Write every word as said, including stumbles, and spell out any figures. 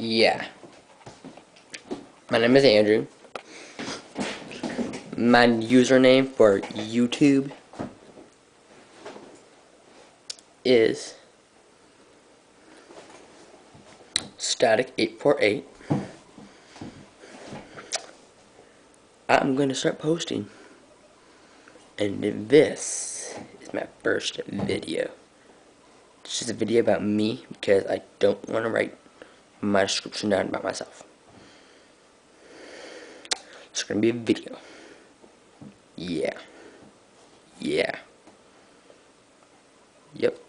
Yeah. My name is Andrew. My username for YouTube is static eight four eight. I'm going to start posting. And this is my first video. It's just a video about me because I don't want to write my description down about myself. It's going to be a video. Yeah. Yeah. Yep.